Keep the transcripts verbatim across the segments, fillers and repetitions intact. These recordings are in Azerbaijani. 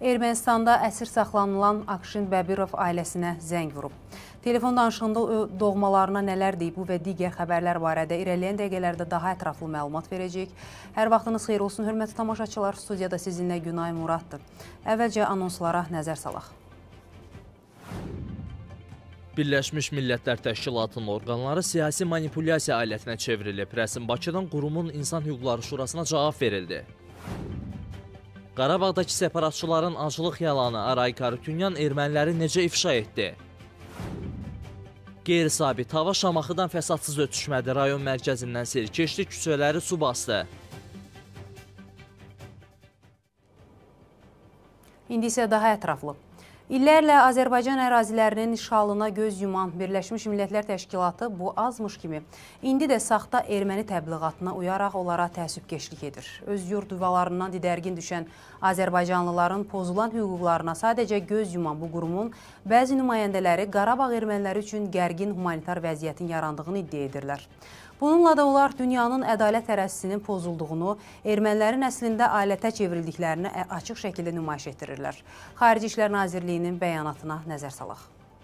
Ermənistanda əsir saxlanılan Akşin Bəbirov ailəsinə zəng vurub. Telefon danışığında doğmalarına nələr deyib bu və digər xəbərlər barədə irəliləyən dəqiqələrdə daha ətraflı məlumat verəcəyik. Hər vaxtınız xeyir olsun, hörmətli tamaşaçılar. Studiyada sizinlə Günay Muraddır. Əvvəlcə anonslara nəzər salaq. Birləşmiş Millətlər Təşkilatının orqanları siyasi manipulyasiya alətinə çevrilib. Rəsm Bakıdan qurumun İnsan Hüquqları Şurasına cavab verildi. Qarabağdakı separatçıların aclıq yalanı Arayik Harutyunyan erməniləri necə ifşa etdi? Qeyri-sabit hava Şamaxıdan fəsadsız ötüşmədi. Rayon mərkəzindən sel-keçdi, küçələri su bastı. İndi isə daha ətraflı. İllərlə Azərbaycan ərazilərinin işğalına göz yuman Birləşmiş Millətlər Təşkilatı bu azmış kimi indi də saxta erməni təbliğatına uyaraq onlara təəssübkeşlik edir. Öz yurd yuvalarından didərgin düşən Azərbaycanlıların pozulan hüquqlarına sadəcə göz yuman bu qurumun bəzi nümayəndələri Qarabağ erməniləri üçün gərgin humanitar vəziyyətin yarandığını iddia edirlər. Bununla da onlar dünyanın ədalət tərəzzisinin pozulduğunu, ermənilərin əslində alətə çevrildiklərini açıq şəkildə nümayiş etdirirlər. Xarici İşlər Nazirliyinin bəyanatına nəzər salaq.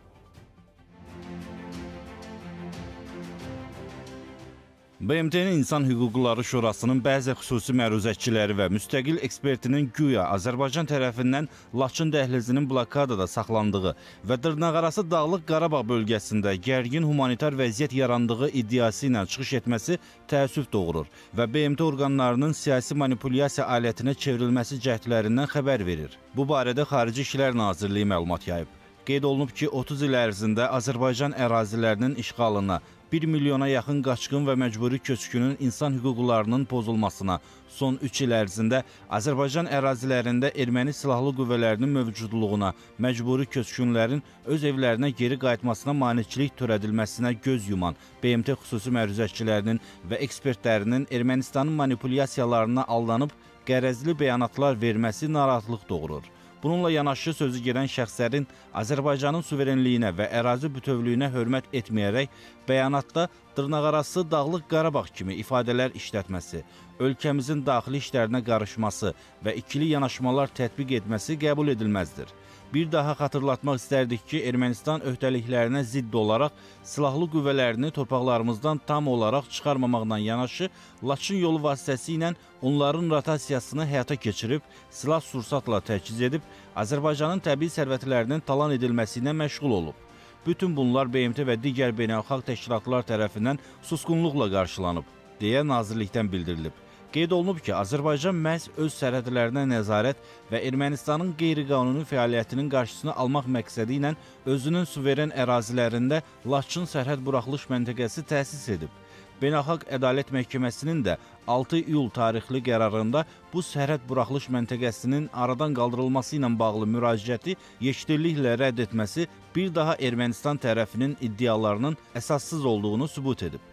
B M T-nin İnsan Hüquqları Şurasının bəzi xüsusi məruzəçiləri və müstəqil ekspertinin güya Azərbaycan tərəfindən Laçın dəhlizinin blokadada saxlandığı və dırnaqarası Dağlıq Qarabağ bölgəsində gərgin humanitar vəziyyət yarandığı iddiası ilə çıxış etməsi təəssüf doğurur və B M T orqanlarının siyasi manipulyasiya alətinə çevrilməsi cəhdlərindən xəbər verir. Bu barədə Xarici İşlər Nazirliyi məlumat yayıb. Qeyd olunub ki, otuz il ərzində Azərbaycan ərazilərinin işğalına, bir milyona yaxın qaçqın və məcburi köçkünün insan hüquqlarının pozulmasına, son üç il ərzində Azərbaycan ərazilərində erməni silahlı qüvvələrinin mövcudluğuna, məcburi köçkünlərin öz evlərinə geri qayıtmasına maneçilik törədilməsinə göz yuman B M T xüsusi məruzəçilərinin və ekspertlərinin Ermənistanın manipulyasiyalarına aldanıb qərəzli bəyanatlar verməsi narahatlıq doğurur. Bununla yanaşı sözü gedən şəxslərin Azərbaycanın suverenliyinə və ərazi bütövlüyünə hörmət etməyərək bəyanatda dırnaqarası Dağlıq Qarabağ kimi ifadələr işlətməsi, ölkəmizin daxili işlərinə qarışması və ikili yanaşmalar tətbiq etməsi qəbul edilməzdir. Bir daha xatırlatmaq istərdik ki, Ermənistan öhdəliklərinə zidd olaraq silahlı qüvvələrini torpaqlarımızdan tam olaraq çıxarmamaqla yanaşı, Laçın yolu vasitəsilə onların rotasiyasını həyata keçirib, silah-sursatla təchiz edib, Azərbaycanın təbii sərvətlərinin talan edilməsi ilə məşğul olub. Bütün bunlar B M T və digər beynəlxalq təşkilatlar tərəfindən susqunluqla qarşılanıb, deyə nazirlikdən bildirilib. Qeyd olunub ki, Azərbaycan məhz öz sərhədlərinə nəzarət və Ermənistanın qeyri-qanuni fəaliyyətinin qarşısını almaq məqsədi ilə özünün suveren ərazilərində Laçın sərhəd buraxılış məntəqəsi təsis edib. Beynəlxalq Ədalət Məhkəməsinin də altı iyul tarixli qərarında bu sərhəd buraxılış məntəqəsinin aradan qaldırılması ilə bağlı müraciəti yekdilliklə rədd etməsi bir daha Ermənistan tərəfinin iddialarının əsassız olduğunu sübut edib.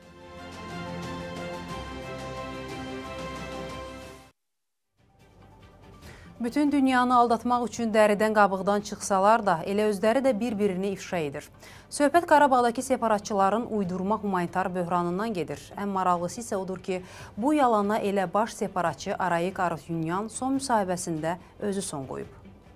Bütün dünyanı aldatmaq üçün dəridən qabıqdan çıxsalar da, elə özləri də bir-birini ifşa edir. Söhbət Qarabağdakı separatçıların uydurma humanitar böhranından gedir. Ən maraqlısı isə odur ki, bu yalana elə baş separatçı Arayik Harutyunyan son müsahibəsində özü son qoyub.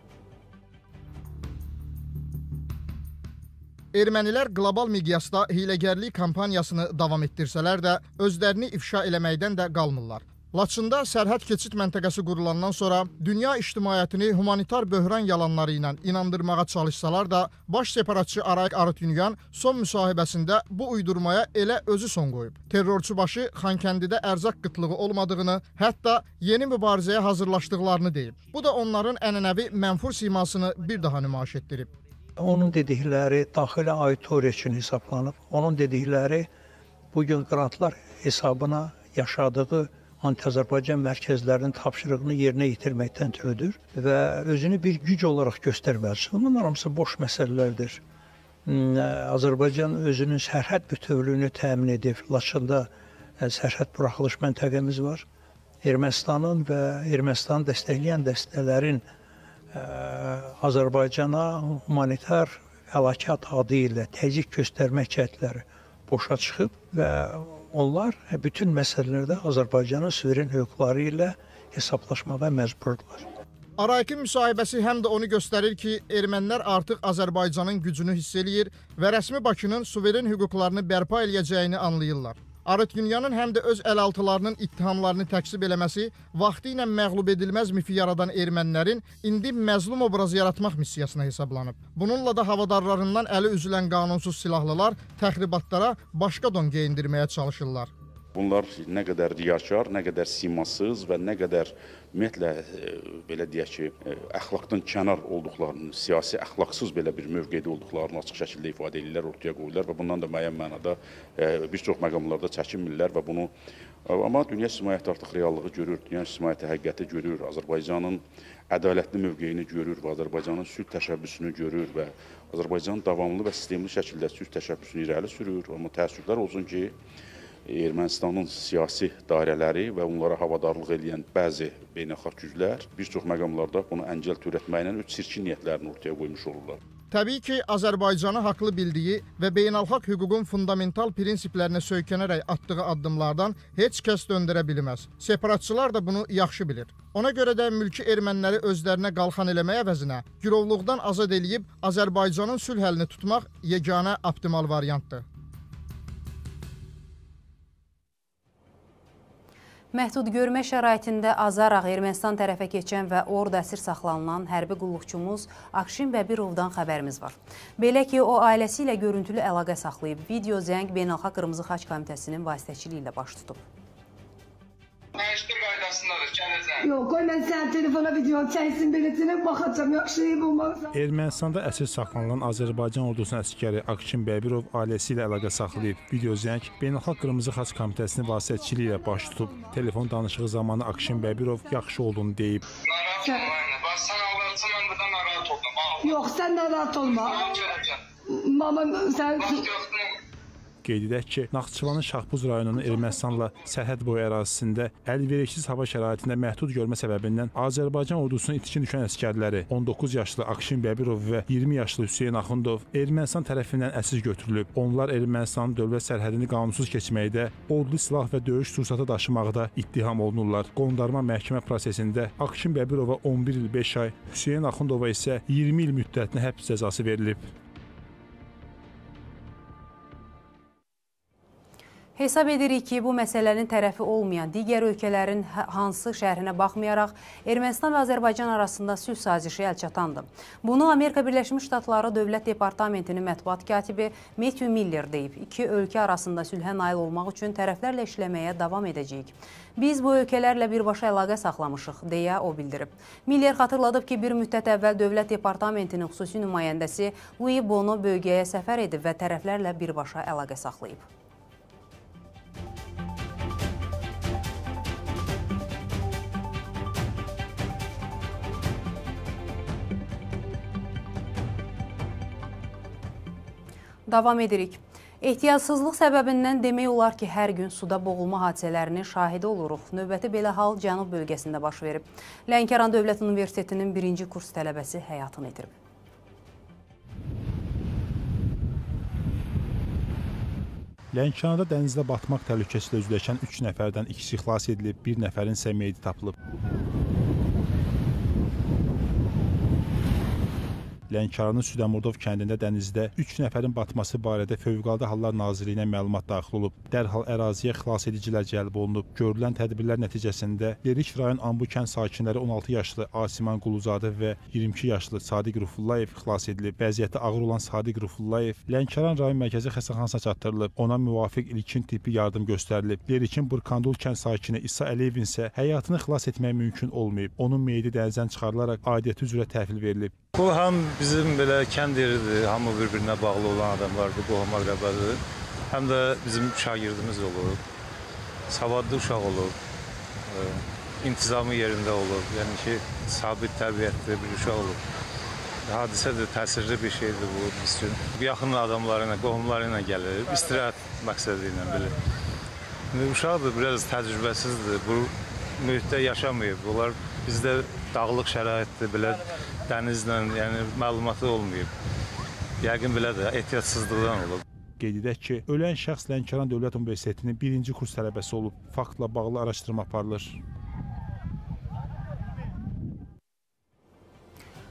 Ermənilər qlobal miqyasda hiləgərlik kampaniyasını davam etdirsələr də, özlərini ifşa eləməkdən də qalmırlar. Laçında sərhəd keçid məntəqəsi qurulandan sonra dünya ictimaiyyətini humanitar böhran yalanları ilə inandırmağa çalışsalar da, baş separatçı Arayik Harutyunyan son müsahibəsində bu uydurmaya elə özü son qoyub. Terrorçu başı Xankəndidə ərzaq qıtlığı olmadığını, hətta yeni mübarizəyə hazırlaşdıqlarını deyib. Bu da onların ənənəvi mənfur simasını bir daha nümayiş etdirib. Onun dedikləri daxili auditoriya üçün hesablanıb. Onun dedikləri bugün qrantlar hesabına yaşadığı anti-Azərbaycan mərkəzlərinin tapşırığını yerinə yetirməkdən ötürüdür və özünü bir güc olaraq göstərməlidir. Bunlar hamısı boş məsələlərdir. Azərbaycan özünün sərhəd bütövlüyünü təmin edib. Laçında sərhəd buraxılış məntəqəmiz var. Ermənistanın və Ermənistanı dəstəkləyən dəstələrin Azərbaycana humanitar fəlakət adı ilə təzyiq göstərmək cəhdləri boşa çıxıb və onlar bütün məsələlərdə Azərbaycanın suveren hüquqları ilə hesablaşmağa məcburdurlar. Arayik'in müsahibəsi həm də onu göstərir ki, ermənilər artıq Azərbaycanın gücünü hiss eləyir və rəsmi Bakının suveren hüquqlarını bərpa eləyəcəyini anlayırlar. Arıtünyanın həm də öz əlaltılarının ittihamlarını təksib eləməsi vaxtı ilə məğlub edilməz mifi yaradan ermənilərin indi məzlum obrazı yaratmaq missiyasına hesablanıb. Bununla da havadarlarından əli üzülən qanunsuz silahlılar təxribatlara başqa don geyindirməyə çalışırlar. Bunlar nə qədər riyakar, nə qədər simasız və nə qədər ümumiyyətlə, belə deyək ki, əxlaqdan kənar olduqlarını, siyasi əxlaqsız belə bir mövqedə olduqlarını açıq şəkildə ifadə edirlər, ortaya qoyurlar və bundan da müəyyən mənada bir çox məqamlarda çəkinmirlər və bunu, amma dünya ictimaiyyəti artıq reallığı görür, dünya ictimaiyyəti həqiqəti görür, Azərbaycanın ədalətli mövqeyini görür və Azərbaycanın sülh təşəbbüsünü görür və Azərbaycan davamlı və sistemli şəkildə sülh təşəbbüsünü irəli sürür, amma təəssüflər olsun ki, Ermənistanın siyasi dairələri və onlara havadarlıq edən bəzi beynəlxalq güclər bir çox məqamlarda bunu əngəl törətməklə öz çirkin niyyətlərini ortaya qoymuş olurlar. Təbii ki, Azərbaycanı haqlı bildiyi və beynəlxalq hüququn fundamental prinsiplərinə söykənərək atdığı addımlardan heç kəs döndərə bilməz. Separatçılar da bunu yaxşı bilir. Ona görə də mülki erməniləri özlərinə qalxan eləməyə əvəzinə girovluqdan azad eləyib Azərbaycanın sülh əlini tutmaq yeganə optimal variantdır. Məhdud görmə şəraitində azaraq Ermənistan tərəfə keçən və orada əsir saxlanılan hərbi qulluqçumuz Akşin Bəbirovdan xəbərimiz var. Belə ki, o ailəsi ilə görüntülü əlaqə saxlayıb. Video zəng Beynəlxalq Qırmızı Xaç Komitəsinin vasitəçiliyi ilə baş tutub. Məşqdir qaydasındadır, gələcəm. Yox, qoy mən sən telefona video çəksin, biletini baxacam, yaxşıyıb olmazsa. Ermənistanda əsir saxlanılan Azərbaycan ordusunun əskəri Akşin Bəbirov ailəsi ilə əlaqə saxlayıb. Video zəng Beynəlxalq Qırmızı Xaç Komitəsinin vasitəçiliyi ilə baş tutub. Telefon danışığı zamanı Akşin Bəbirov yaxşı olduğunu deyib. Narahat olma, aynı. Bax, sən alırsan, mən burada narahat oldum. Yox, sən narahat olma. Mən gələcəm. Mama, sən... Vaxt yoxdur. Qeyd edək ki, Naxçıvanın Şahbuz rayonunun Ermənistanla sərhəd boyu ərazisində əlverişsiz hava şəraitində məhdud görmə səbəbindən Azərbaycan ordusunun itkin düşən əskərləri on doqquz yaşlı Akşin Bəbirov və iyirmi yaşlı Hüseyn Axundov Ermənistan tərəfindən əsir götürülüb. Onlar Ermənistanın dövlət sərhədini qanunsuz keçməkdə, odlu silah və döyüş sursatı daşımaqda ittiham olunurlar. Qondarma məhkəmə prosesində Akşin Bəbirova on bir il beş ay, Hüseyn Axundova isə iyirmi il müddətinə həbs cəzası verilib. Hesab edirik ki, bu məsələnin tərəfi olmayan digər ölkələrin hansı şərhinə baxmayaraq Ermənistan və Azərbaycan arasında sülh sazişi əlçatandır. Bunu Amerika Birləşmiş Ştatları Dövlət Departamentinin mətbuat katibi Matthew Miller deyib. İki ölkə arasında sülhə nail olmaq üçün tərəflərlə işləməyə davam edəcəyik. Biz bu ölkələrlə birbaşa əlaqə saxlamışıq, deyə o bildirib. Miller xatırladıb ki, bir müddət əvvəl Dövlət Departamentinin xüsusi nümayəndəsi Louis Bono bölgəyə səfər edib və tərəflərlə birbaşa əlaqə saxlayıb. Davam edirik. Ehtiyatsızlıq səbəbindən demək olar ki, hər gün suda boğulma hadisələrinin şahidi oluruq. Növbəti belə hal Cənub bölgəsində baş verib. Lənkəran Dövlət Universitetinin birinci kurs tələbəsi həyatını itirib. Lənkəranda dənizdə batmaq təhlükəsi ilə üzləşən üç nəfərdən ikisi xilas edilib, bir nəfərin isə meyidi tapılıb. Lənkəranın Südəmurdov kəndində dənizdə üç nəfərin batması barədə Fövqəladə Hallar Nazirliyinə məlumat daxil olub. Dərhal əraziyə xilas edicilər cəlb olunub. Görülən tədbirlər nəticəsində Lerik rayon Ambu kənd sakinləri on altı yaşlı Asiman Quluzadə və iyirmi iki yaşlı Sadiq Rufullayev xilas edilib. Vəziyyəti ağır olan Sadiq Rufullayev Lənkəran rayon mərkəzi xəstəxanasına çatdırılıb. Ona müvafiq ilkin tibbi yardım göstərilib. Lerikin Burkandul kənd sakini İsa Əliyevin isə həyatını xilas etmək mümkün olmayıb. Onun meyidi dənizdən çıxarılaraq aidiyyəti üzrə təhvil verilib. Bu həm bizim belə kənd yeridir, hamı bir-birinə bağlı olan adamlardır, qohum-əqrəbadır. Həm də bizim şagirdimiz olub, savadlı uşaq olub, intizamı yerində olub, yəni ki, sabit təbiətli bir uşaq olub. Hadisə də təsirli bir şeydir bu biz üçün. Yaxın adamları ilə, qohumları ilə gəlir, istirahət məqsədi ilə bilir. Uşaq da biraz təcrübəsizdir, bu mühitdə yaşamayıb. Onlar bizdə dağlıq şəraitdir, belə dənizlə, yəni məlumatı olmayıb. Yəqin belə də ehtiyatsızlıqdan olub. Qeyd edək ki, ölən şəxs Lənkəran Dövlət Universitetinin birinci kurs tələbəsi olub. Faktla bağlı araşdırma aparılır.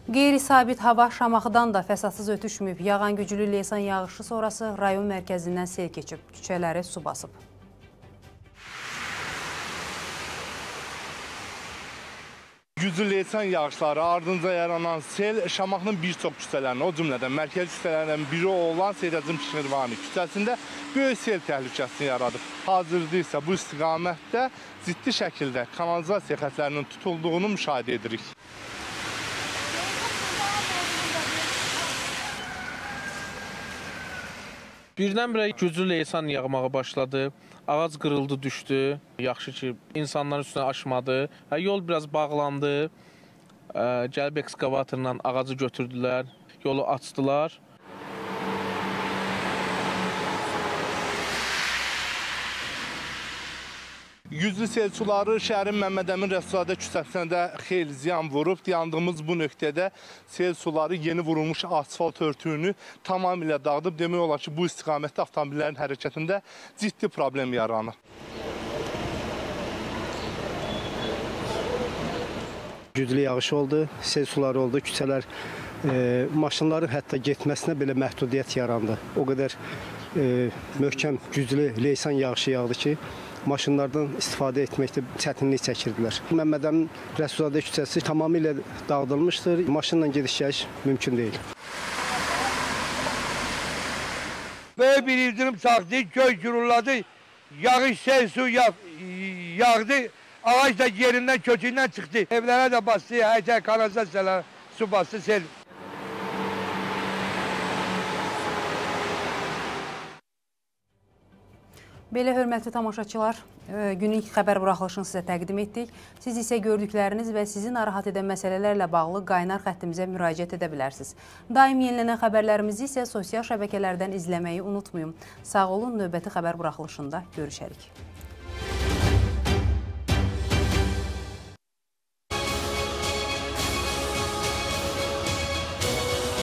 Qeyri-sabit hava Şamaxıdan da fəsadsız ötüşməyib. Yağan güclü leysan yağışı sonrası rayon mərkəzindən sel keçib, küçələri su basıb. Güclü leysan yağışları ardınca yaranan sel Şamaxının bir çox küçələrini, o cümlədən mərkəzi küçələrindən biri olan Seyrəcim Şirvani küçəsində böyük sel təhlükəsini yaradıb. Hazırda isə bu istiqamətdə ciddi şəkildə kanalizasiya xətlərinin tutulduğunu müşahidə edirik. Birdən-birə güclü leysan yağmağa başladı. Ağac qırıldı, düşdü. Yaxşı ki, insanların üstünə aşmadı. Yol biraz bağlandı. Gəlib ekskavatorla ağacı götürdülər, yolu açdılar. Güclü sel suları şəhərin Məmmədəmin Rəsulzadə küçəsinə də xeyli ziyan vurub. Dayandığımız bu nöqtədə sel suları yeni vurulmuş asfalt örtüyünü tamamilə dağıdıb. Demək olar ki, bu istiqamətdə avtomobillərin hərəkətində ciddi problem yaranır. Güclü yağış oldu, sel suları oldu, küçələr, e, maşınların hətta getməsinə belə məhdudiyyət yarandı. O qədər e, möhkəm, güclü leysan yağışı yağdı ki, maşınlardan istifadə etməkdə çətinlik çəkirdilər. Məmmədəmin Rəsulzadə küçəsi tamamilə dağıdılmışdır. Maşınla gediş-gəliş mümkün deyil. Böyle bir ildirim çaktı, köy gürülladı, yağış sel su yağ, yağdı, ağaç da yerinden kötüğünden çıktı. Evlere de bastı, her şey kanalizasyalar, su bastı, sel. Belə hörmətli tamaşaçılar, günlük xəbər buraxılışını sizə təqdim etdik. Siz isə gördükləriniz və sizi narahat edən məsələlərlə bağlı qaynar xəttimizə müraciət edə bilərsiniz. Daim yenilənən xəbərlərimizi isə sosial şəbəkələrdən izləməyi unutmayın. Sağ olun, növbəti xəbər buraxılışında görüşərik.